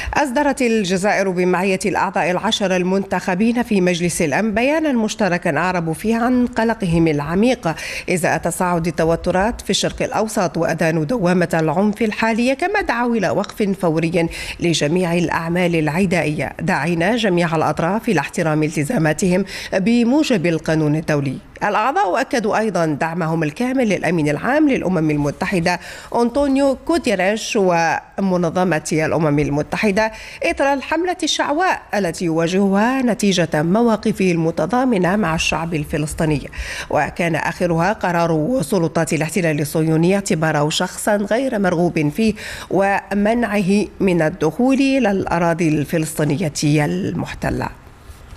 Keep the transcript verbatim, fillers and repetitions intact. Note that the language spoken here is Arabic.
أصدرت الجزائر بمعية الأعضاء العشر المنتخبين في مجلس الأمن بيانا مشتركا أعربوا فيه عن قلقهم العميق إزاء تصاعد التوترات في الشرق الأوسط وأدانوا دوامة العنف الحالية، كما دعوا إلى وقف فوري لجميع الأعمال العدائية، داعين جميع الأطراف إلى احترام التزاماتهم بموجب القانون الدولي. الأعضاء أكدوا أيضا دعمهم الكامل للأمين العام للأمم المتحدة أنطونيو غوتيريش ومنظمة الأمم المتحدة إثر الحملة الشعواء التي يواجهها نتيجة مواقفه المتضامنة مع الشعب الفلسطيني، وكان آخرها قرار سلطات الاحتلال الصهيوني اعتباره شخصا غير مرغوب فيه ومنعه من الدخول إلى الأراضي الفلسطينية المحتلة.